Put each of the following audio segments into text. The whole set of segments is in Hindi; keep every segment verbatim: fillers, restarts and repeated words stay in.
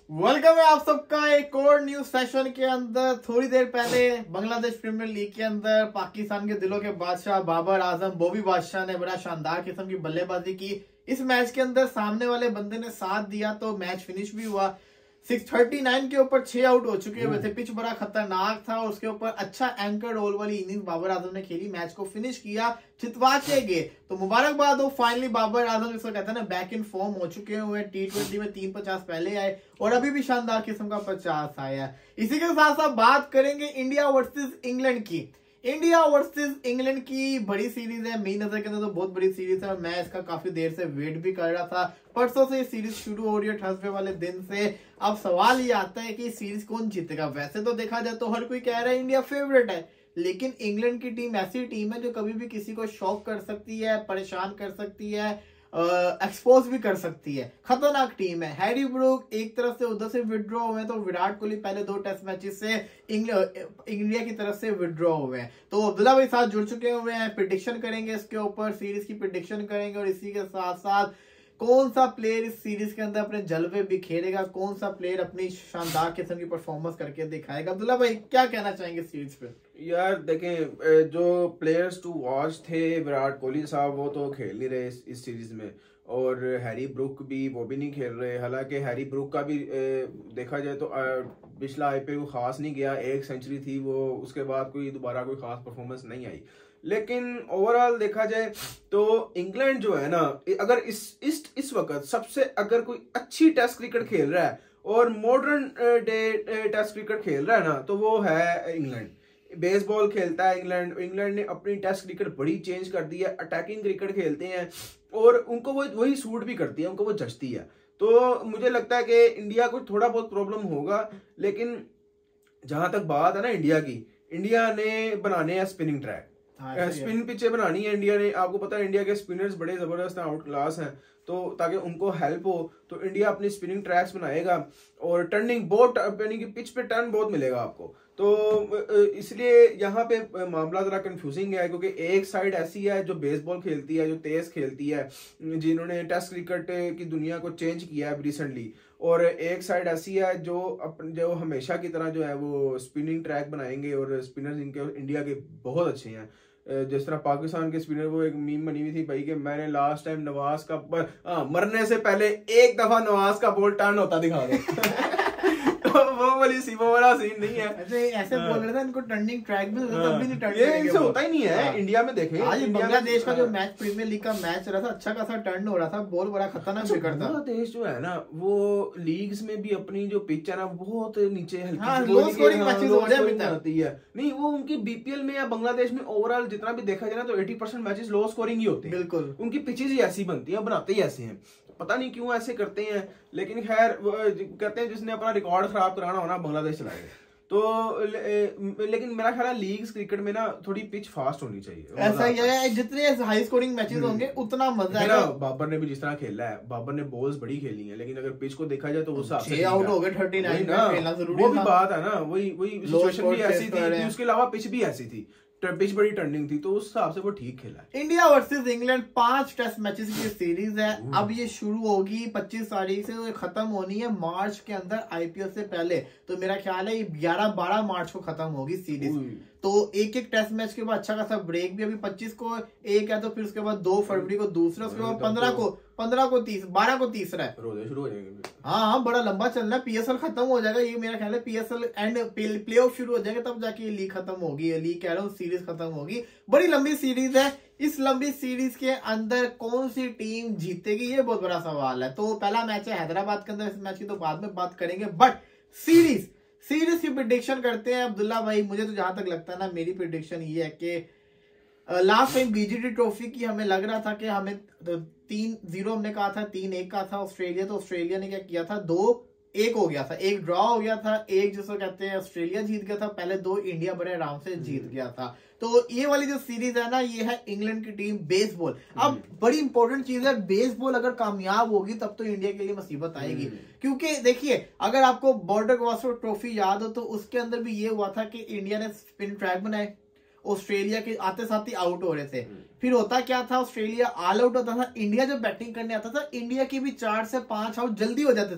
वेलकम है आप सबका एक और न्यूज सेशन के अंदर। थोड़ी देर पहले बांग्लादेश प्रीमियर लीग के अंदर पाकिस्तान के दिलों के बादशाह बाबर आजम बॉबी बादशाह ने बड़ा शानदार किस्म की बल्लेबाजी की। इस मैच के अंदर सामने वाले बंदे ने साथ दिया तो मैच फिनिश भी हुआ। छह सौ उनतालीस के ऊपर छह आउट हो चुके हुए थे। पिच बड़ा खतरनाक था और उसके ऊपर अच्छा एंकर रोल वाली इनिंग्स बाबर आजम ने खेली, मैच को फिनिश किया, जितवा के गए। तो मुबारकबाद हो, फाइनली बाबर आजम जिसको कहते हैं ना बैक इन फॉर्म हो चुके हुए। टी ट्वेंटी में तीन पचास पहले आए और अभी भी शानदार किस्म का पचास आया। इसी के साथ साथ बात करेंगे इंडिया वर्सेस इंग्लैंड की। इंडिया वर्सेस इंग्लैंड की बड़ी सीरीज है, मेरी नजर के अंदर तो बहुत बड़ी सीरीज है और मैं इसका काफी देर से वेट भी कर रहा था। परसों से ये सीरीज शुरू हो रही है, थर्सडे वाले दिन से। अब सवाल ये आता है कि सीरीज कौन जीतेगा। वैसे तो देखा जाए तो हर कोई कह रहा है इंडिया फेवरेट है, लेकिन इंग्लैंड की टीम ऐसी टीम है जो कभी भी किसी को शॉक कर सकती है, परेशान कर सकती है, एक्सपोज भी कर सकती है। खतरनाक टीम है। हैरी ब्रूक एक तरफ से उधर से विड्रॉ हुए, तो विराट कोहली पहले दो टेस्ट मैचेस से इंडिया की तरफ से विड्रॉ हुए हैं। तो अब्दुल्ला भाई साथ जुड़ चुके हुए हैं, प्रिडिक्शन करेंगे इसके ऊपर, सीरीज की प्रिडिक्शन करेंगे और इसी के साथ साथ कौन सा प्लेयर इस सीरीज के अंदर अपने जलवे बिखेरेगा, कौन सा प्लेयर अपनी शानदार किस्म की परफॉर्मेंस करके दिखाएगा। अब्दुल्ला भाई क्या कहना चाहेंगे सीरीज पे? यार देखें, जो प्लेयर्स टू वॉच थे, विराट कोहली साहब वो तो खेल नहीं रहे इस, इस सीरीज में, और हैरी ब्रूक भी वो भी नहीं खेल रहे। हालांकि हैरी ब्रूक का भी ए, देखा जाए तो पिछला आईपीएल को खास नहीं गया, एक सेंचुरी थी वो, उसके बाद कोई दोबारा कोई खास परफॉर्मेंस नहीं आई। लेकिन ओवरऑल देखा जाए तो इंग्लैंड जो है ना, अगर इस इस इस वक्त सबसे अगर कोई अच्छी टेस्ट क्रिकेट खेल रहा है और मॉडर्न डे टेस्ट क्रिकेट खेल रहा है ना, तो वो है इंग्लैंड। बेसबॉल खेलता है इंग्लैंड। इंग्लैंड ने अपनी टेस्ट क्रिकेट बड़ी चेंज कर दी है, अटैकिंग क्रिकेट खेलते हैं और उनको वो वही सूट भी करती है, उनको वो जचती है। तो मुझे लगता है कि इंडिया को थोड़ा बहुत प्रॉब्लम होगा, लेकिन जहां तक बात है ना इंडिया की, इंडिया ने बनाने हैं स्पिनिंग ट्रैक, स्पिन पिचे बनानी है इंडिया ने। आपको पता है इंडिया के स्पिनर्स बड़े जबरदस्त हैं, आउट क्लास हैं, तो ताकि उनको हेल्प हो तो इंडिया अपनी स्पिनिंग ट्रैक्स बनाएगा और टर्निंग बहुत यानी कि पिच पे टर्न बहुत मिलेगा आपको। तो इसलिए यहाँ पे मामला जरा कंफ्यूजिंग है, क्योंकि एक साइड ऐसी है जो बेसबॉल खेलती है, जो तेज खेलती है, जिन्होंने टेस्ट क्रिकेट की दुनिया को चेंज किया है रिसेंटली, और एक साइड ऐसी है जो अपन जो हमेशा की तरह जो है वो स्पिनिंग ट्रैक बनाएंगे और स्पिनर्स इनके इंडिया के बहुत अच्छे हैं। जिस तरह पाकिस्तान के स्पिनर, वो एक मीम बनी हुई थी भाई कि मैंने लास्ट टाइम नवाज का आ, मरने से पहले एक दफा नवाज का बॉल टर्न होता दिखा दो। वो वाली सी वो वाला सीन नहीं है। अच्छा ऐसे बोल रहे थे इनको टर्निंग ट्रैक में तब भी नहीं टर्न ये इनसे होता ही नहीं है। इंडिया में देखें, आज बांग्लादेश का जो मैच प्रीमियर लीग का मैच रहा था, अच्छा खासा टर्न हो रहा था, बॉल बड़ा खतरनाक बिगड़ता। बांग्लादेश जो है ना वो लीग्स में भी अपनी जो पिच है ना बहुत नीचे आती है। नहीं, वो उनकी बीपीएल में या बांग्लादेश में ओवरऑल जितना भी देखा जाए ना तो अस्सी परसेंट मैचेस लो स्कोरिंग ही होते हैं। बिल्कुल, उनकी पिचेस ही ऐसी बनती है, बनाते ही ऐसे हैं, पता नहीं क्यों ऐसे करते हैं। लेकिन खैर कहते हैं जिसने अपना रिकॉर्ड खराब कराना होना बांग्लादेश चलाएगा। तो ले, लेकिन मेरा ख्याल है लीग्स क्रिकेट में ना थोड़ी पिच फास्ट होनी चाहिए। ऐसा ही है, जितने हाई स्कोरिंग मैचेस होंगे उतना मजा आएगा। बाबर ने भी जिस तरह खेला है, बाबर ने बॉल्स बड़ी खेली हैं, लेकिन अगर पिच को देखा जाए तो उस हिसाब से आउट हो गए उनतालीस में खेलना जरूरी था। वो भी बात है ना, वही वही सिचुएशन भी ऐसी थी, उसके अलावा पिच भी ऐसी थी, पिच बड़ी टर्निंग थी, तो उस हिसाब से वो ठीक खेला। इंडिया वर्सेस इंग्लैंड पांच टेस्ट मैचेस की सीरीज है। अब ये शुरू होगी पच्चीस तारीख से, खत्म होनी है मार्च के अंदर आईपीएल से पहले। तो मेरा ख्याल है ग्यारह बारह मार्च को खत्म होगी सीरीज। तो एक एक टेस्ट मैच के बाद अच्छा खासा ब्रेक भी, अभी पच्चीस को एक है तो फिर उसके बाद दो फरवरी को दूसरा, उसके बाद पंद्रह को पंद्रह को तीस बारह को तीसरा है। शुरू हो जाएंगे। हाँ हाँ, बड़ा लंबा चलना है। पीएसएल खत्म हो जाएगा, ये मेरा ख्याल है पीएसएल एंड प्ले ऑफ शुरू हो जाएगा, तब जाके ये लीग खत्म होगी, लीग कह रहा हूँ सीरीज खत्म होगी। बड़ी लंबी सीरीज है। इस लंबी सीरीज के अंदर कौन सी टीम जीतेगी ये बहुत बड़ा सवाल है। तो पहला मैच है हैदराबाद के अंदर, इस मैच की तो बाद में बात करेंगे, बट सीरीज सीरीज की प्रिडिक्शन करते हैं अब्दुल्ला भाई। मुझे तो जहां तक लगता है ना, मेरी प्रिडिक्शन ये है कि लास्ट टाइम बीजीटी ट्रॉफी की हमें लग रहा था कि हमें तीन जीरो हमने कहा था, तीन एक का था ऑस्ट्रेलिया, तो ऑस्ट्रेलिया ने क्या किया था, दो एक हो गया था, एक ड्रॉ हो गया था, एक जिसको कहते हैं ऑस्ट्रेलिया जीत गया था, पहले दो इंडिया बड़े आराम से जीत गया था। तो ये वाली जो सीरीज है ना, ये है इंग्लैंड की टीम बेसबॉल। अब बड़ी इंपॉर्टेंट चीज है, बेसबॉल अगर कामयाब होगी तब तो इंडिया के लिए मुसीबत आएगी। क्योंकि देखिए, अगर आपको बॉर्डर गवास्कर ट्रॉफी याद हो तो उसके अंदर भी ये हुआ था कि इंडिया ने स्पिन ट्रैक बनाए, ऑस्ट्रेलिया के आते साथ ही आउट हो रहे थे। फिर होता क्या था, ऑस्ट्रेलिया ऑल आउट होता था, इंडिया जब बैटिंग करने आता था, इंडिया के भी चार से पांच आउट जल्दी हो जाते थे।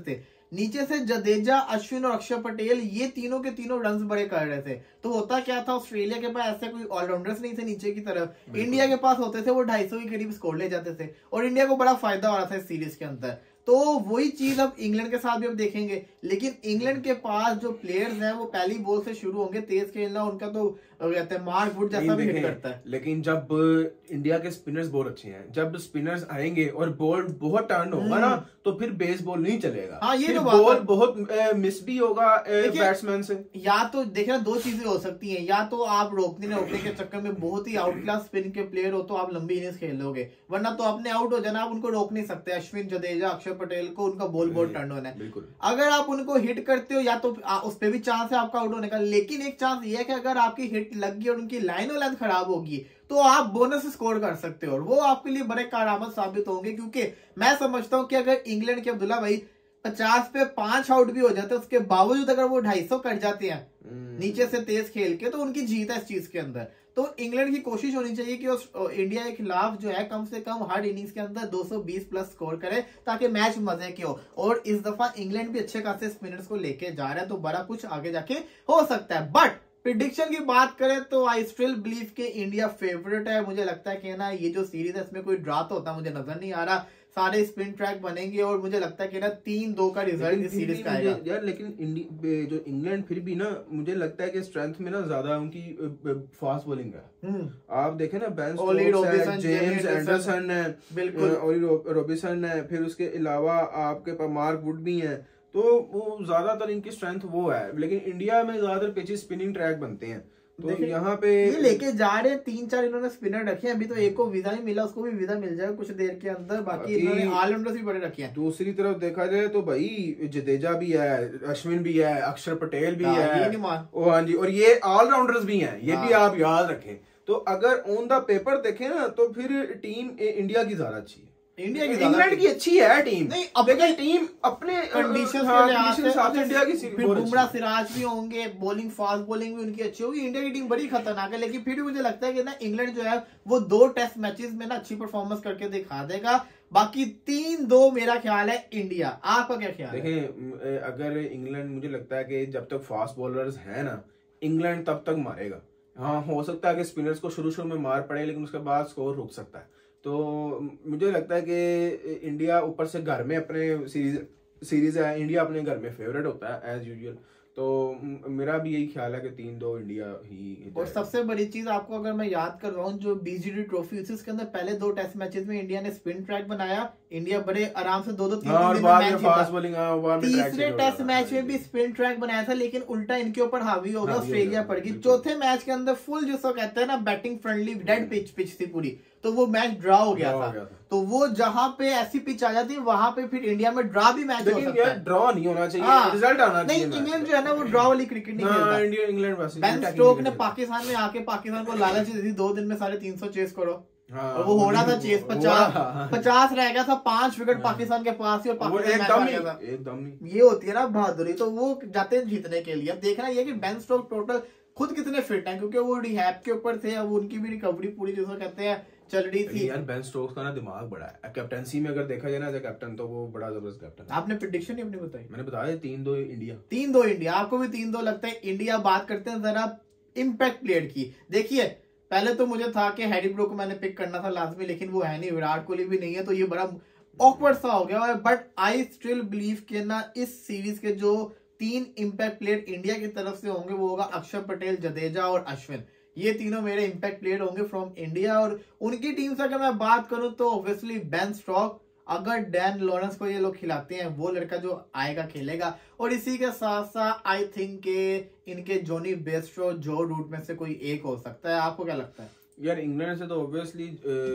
नीचे से जडेजा, अश्विन और अक्षर पटेल ये तीनों के तीनों रन्स बड़े कर रहे थे। तो होता क्या था, ऑस्ट्रेलिया के पास ऐसे कोई ऑलराउंडर्स नहीं थे नीचे की तरफ, इंडिया के पास होते थे, वो ढाई सौ के करीब स्कोर ले जाते थे और इंडिया को बड़ा फायदा हो रहा था इस सीरीज के अंदर। तो वही चीज अब इंग्लैंड के साथ भी अब देखेंगे, लेकिन इंग्लैंड के पास जो प्लेयर्स हैं वो पहली बॉल से शुरू होंगे, तेज खेलना उनका तो कहते हैं मार्क वुड जैसा भी हिट करता है। लेकिन जब इंडिया के स्पिनर्स बहुत अच्छे हैं, जब स्पिनर्स आएंगे और बॉल बहुत टर्न होगा ना, तो फिर बेस बॉल नहीं चलेगा। हाँ, ये फिर तो बॉल बहुत मिस भी होगा बैट्समैन से। या तो देखिए दो चीजें हो सकती हैं, या तो आप रोकने रोकने के चक्कर में बहुत ही आउट क्लास स्पिन के प्लेयर हो तो आप लंबी इनिंग्स खेल लोगे, वरना तो अपने आउट हो जाना, आप उनको रोक नहीं सकते। अश्विन, जडेजा, अक्षर पटेल को उनका बॉल बहुत टर्न होना है। अगर आप उनको हिट करते हो या तो उस पर भी चांस है आपका आउट होने का, लेकिन एक चांस ये है कि अगर आपकी हिट लग गई और उनकी लाइन और लेंथ खराब होगी तो आप बोनस स्कोर कर सकते हो और वो आपके लिए बड़े कारआमद साबित होंगे। क्योंकि मैं समझता हूं कि अगर इंग्लैंड के अब्दुल्ला भाई पचास पे पांच आउट भी हो जाते हैं, उसके बावजूद अगर वो ढाई सौ कर जाते हैं नीचे से तेज खेल के, तो उनकी जीत है इस चीज के अंदर। तो इंग्लैंड की कोशिश होनी चाहिए कि उस इंडिया के खिलाफ जो है कम से कम हर इनिंग्स के अंदर दो सौ बीस प्लस स्कोर करे ताकि मैच मजे के हो। और इस दफा इंग्लैंड भी अच्छे खासे स्पिनर्स को लेके जा रहा है, तो बड़ा कुछ आगे जाके हो सकता है। बट प्रिडिक्शन की बात करें तो आई स्टिल बिलीव के इंडिया फेवरेट है। मुझे लगता है कि ना ये जो सीरीज है इसमें कोई ड्रा तो होता मुझे नजर नहीं आ रहा, सारे स्पिन ट्रैक बनेंगे और मुझे लगता है कि ना तीन दो का रिजल्ट इस सीरीज का आएगा यार। लेकिन जो इंग्लैंड फिर भी ना मुझे लगता है कि स्ट्रेंथ में ना ज्यादा उनकी फास्ट बॉलिंग है। आप देखें ना, बेन स्टोक्स है, जेम्स एंडरसन है, बिल्कुल ओली रॉबिन्सन है, फिर उसके अलावा आपके पास मार्क वुड भी है, तो वो ज्यादातर इनकी स्ट्रेंथ वो है। लेकिन इंडिया में ज्यादातर पिचेस स्पिनिंग ट्रैक बनते हैं, तो यहाँ पे ये लेके जा रहे हैं तीन चार इन्होंने स्पिनर रखे हैं। अभी तो एक को वीजा ही मिला, उसको भी वीजा मिल जाएगा कुछ देर के अंदर। बाकी इन्होंने ऑलराउंडर्स भी बड़े रखे हैं। दूसरी तरफ देखा जाए तो भाई जडेजा भी है, अश्विन भी है, अक्षर पटेल भी है, ओ हाँ जी, और ये ऑलराउंडर्स भी हैं, ये भी आप याद रखें। तो अगर ऑन द पेपर देखें ना तो फिर टीम इंडिया की ज्यादा अच्छी है, इंडिया की इंग्लैंड की अच्छी है टीम। नहीं, अब लेकिन टीम अपने कंडीशन हाँ, के साथ इंडिया की बुमराह सिराज भी होंगे, बॉलिंग फास्ट बॉलिंग भी उनकी अच्छी होगी। इंडिया की टीम बड़ी खतरनाक है, लेकिन फिर भी मुझे लगता है कि ना इंग्लैंड जो है वो दो टेस्ट मैचेस में ना अच्छी परफॉर्मेंस करके दिखा देगा। बाकी तीन दो मेरा ख्याल है इंडिया। आपका क्या ख्याल है? देखिए, अगर इंग्लैंड, मुझे लगता है कि जब तक फास्ट बॉलर्स है ना, इंग्लैंड तब तक मारेगा। हाँ, हो सकता है कि स्पिनर्स को शुरू शुरू में मार पड़े, लेकिन उसके बाद स्कोर रुक सकता है। तो मुझे लगता है कि इंडिया ऊपर से घर में अपने सीरीज सीरीज है, इंडिया अपने घर में फेवरेट होता है एज यूजुअल। तो मेरा भी यही ख्याल है कि तीन दो इंडिया ही। और सबसे बड़ी चीज आपको अगर मैं याद कर रहा हूँ, जो बीजीडी ट्रॉफी थी उसके अंदर पहले दो टेस्ट मैचेस में इंडिया ने स्पिन ट्रैक बनाया, इंडिया बड़े आराम से दो दो तीन तीन दिन में मैच जीता। तीसरे टेस्ट मैच में भी स्पिन ट्रैक बनाया था, लेकिन उल्टा इनके ऊपर हावी हो गया, ऑस्ट्रेलिया पड़ गई। चौथे मैच के अंदर फुल जिसको कहते हैं ना batting friendly dead pitch pitch थी पूरी, तो वो मैच ड्रा हो गया था। तो वो जहां पे ऐसी पिच आ जाती है वहां पे फिर इंडिया में ड्रा भी मैच हो सकता है। ड्रॉ नहीं होना चाहिए, रिजल्ट आना चाहिए। नहीं, इंग्लैंड जो है ना वो ड्रॉ वाली क्रिकेट नहीं खेलता। इंडिया इंग्लैंड वैसे बेन स्टोक ने पाकिस्तान में आके पाकिस्तान को लालच दी थी दो दिन में साढ़े तीन सौ चेस करो। हाँ, और वो हो रहा था चेस, पचास पचास रह गया था, पांच विकेट पाकिस्तान के पास ही और पाकिस्तान एकदम ये होती है ना बहादुरी। तो वो जाते हैं जीतने के लिए। अब देखना ये कि बेन स्टोक टोटल खुद कितने फिट हैं, क्योंकि वो रिहैब के ऊपर थे, अब उनकी भी रिकवरी पूरी जिसको कहते हैं चल रही थी। यार बेन स्टोक्स का ना दिमाग बड़ा है, कैप्टनसी में अगर देखा जाए ना, कैप्टन तो वो बड़ा जबरदस्त कैप्टन है। आपने प्रेडिक्शन ही अपनी बताई, मैंने बताया तीन दो इंडिया। तीन दो इंडिया, आपको भी तीन दो लगता है इंडिया। बात करते हैं जरा इम्पैक्ट प्लेयर की। देखिए, पहले तो मुझे था कि हैरी ब्रूक को मैंने पिक करना था लाजमी, लेकिन वो है नहीं, विराट कोहली भी नहीं है, तो ये बड़ा ऑकवर्ड सा हो गया। बट आई स्टिल बिलीव के ना इस सीरीज के जो तीन इम्पैक्ट प्लेयर इंडिया की तरफ से होंगे वो होगा अक्षर पटेल, जडेजा और अश्विन। ये तीनों मेरे इम्पैक्ट प्लेयर होंगे फ्रॉम इंडिया। और उनकी टीम से अगर मैं बात करूं तो ऑब्वियसली बेन स्टोक, अगर डैन लॉरेंस को ये लोग खिलाते हैं वो लड़का जो आएगा खेलेगा। और इसी के साथ साथ आई थिंक के इनके जोनी बेस्ट्रो, जो रूट में से कोई एक हो सकता है। आपको क्या लगता है? यार इंग्लैंड से तो ऑब्वियसली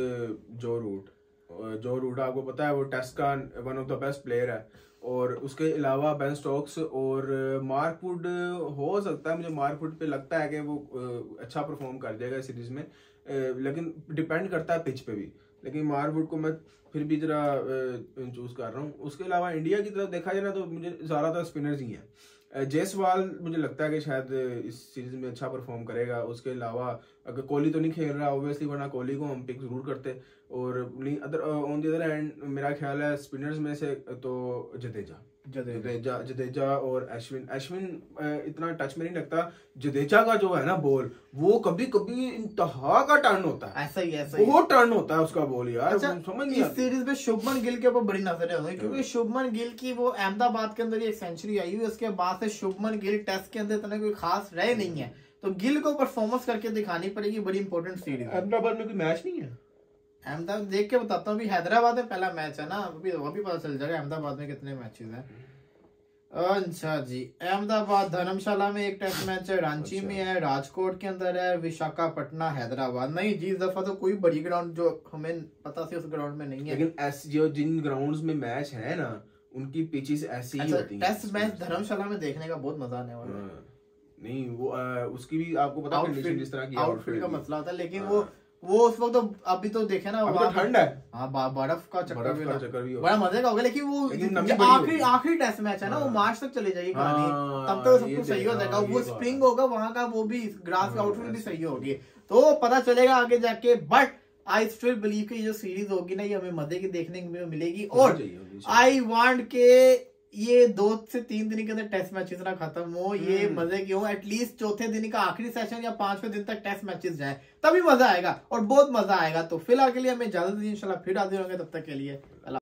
जो रूट जो रूट आपको पता है वो टेस्ट का one of the best player है। और उसके अलावा बेन स्टोक्स और मार्क वुड हो सकता है, मुझे मार्क वुड पे लगता है कि वो अच्छा परफॉर्म कर जाएगा इस सीरीज में, लेकिन डिपेंड करता है पिच पे भी। लेकिन मार्क वुड को मैं फिर भी जरा चूज कर रहा हूँ। उसके अलावा इंडिया की तरफ देखा जाए ना तो मुझे ज़्यादातर स्पिनर्स ही हैं। जायसवाल मुझे लगता है कि शायद इस सीरीज में अच्छा परफॉर्म करेगा। उसके अलावा अगर कोहली तो नहीं खेल रहा ऑब्वियसली, वरना कोहली को हम पिक जरूर करते। और नहीं other on the other end मेरा ख्याल है स्पिनर्स में से तो जडेजा। जडेजा जडेजा और अश्विन अश्विन इतना टच में नहीं लगता। जडेजा का जो है ना बॉल वो कभी कभी इंतहा का टर्न होता है, ऐसा ही ऐसा बहुत टर्न होता है उसका बॉल यार। अच्छा, समझ नहीं इस सीरीज में शुभमन गिल के ऊपर बड़ी नजरें होंगी क्योंकि शुभमन गिल की वो अहमदाबाद के अंदर एक सेंचुरी आई हुई, उसके बाद से शुभमन गिल टेस्ट के अंदर इतना कोई खास रहे नहीं है, तो गिल को परफॉर्मेंस करके दिखानी पड़ेगी। बड़ी इंपॉर्टेंट सीरीज। अहमदाबाद में कोई मैच नहीं है, अहमदाबाद देख के बताता हूँ। अभी हैदराबाद में पहला मैच है ना, अभी वो भी पता चल जाएगा अहमदाबाद में कितने मैचेस हैं। अच्छा जी, अहमदाबाद धर्मशाला में एक टेस्ट मैच है, रांची अच्छा। में है, राजकोट के अंदर है, विशाखापट्टनम हैदराबाद। नहीं जी, इस दफा तो कोई बड़ी ग्राउंड जो हमें पता थी उस ग्राउंड में नहीं है। लेकिन ऐसे जो जिन ग्राउंड्स में मैच है ना उनकी पिचेस ऐसी ही होती हैं। टेस्ट मैच धर्मशाला में देखने का बहुत मजा आने वाला है। नहीं वो आ, उसकी भी आपको पता कंडीशन जिस तरह की आउटफिट का मसला होता है, लेकिन वो वो उस वक्त तो अभी तो देखे ना तो ठंड है, हाँ बर्फ का चक्कर भी, चक्कर भी बड़ा मजे का होगा। लेकिन वो आखिरी आखिरी टेस्ट मैच है ना, वो मार्च तक चली जाएगी कहानी, तब तक सब कुछ सही हो जाएगा। वो स्प्रिंग होगा वहां का, वो भी ग्रास का आउटफिट भी सही होगी, तो पता चलेगा आगे जाके। बट आई स्टिल बिलीव कि जो सीरीज होगी ना ये हमें मजे की देखने में मिलेगी। और आई वांट के ये दो से तीन दिन के अंदर टेस्ट मैचेस ना खत्म हो, ये मजे की हो। एटलीस्ट चौथे दिन का आखिरी सेशन या पांचवें दिन तक टेस्ट मैचेस जाए, तभी मजा आएगा और बहुत मजा आएगा। तो फिलहाल के लिए हमें इजाजत दीजिए, इंशाल्लाह फिर हाजिर होंगे, तब तक के लिए